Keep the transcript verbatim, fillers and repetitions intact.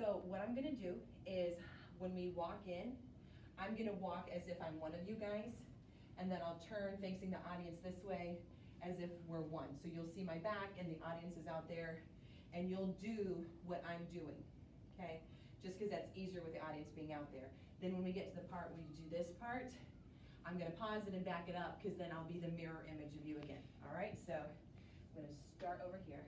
So what I'm gonna do is when we walk in, I'm gonna walk as if I'm one of you guys, and then I'll turn facing the audience this way as if we're one. So you'll see my back and the audience is out there, and you'll do what I'm doing, okay? Just because that's easier with the audience being out there. Then when we get to the part where you do this part, I'm gonna pause it and back it up, because then I'll be the mirror image of you again, all right? So I'm gonna start over here.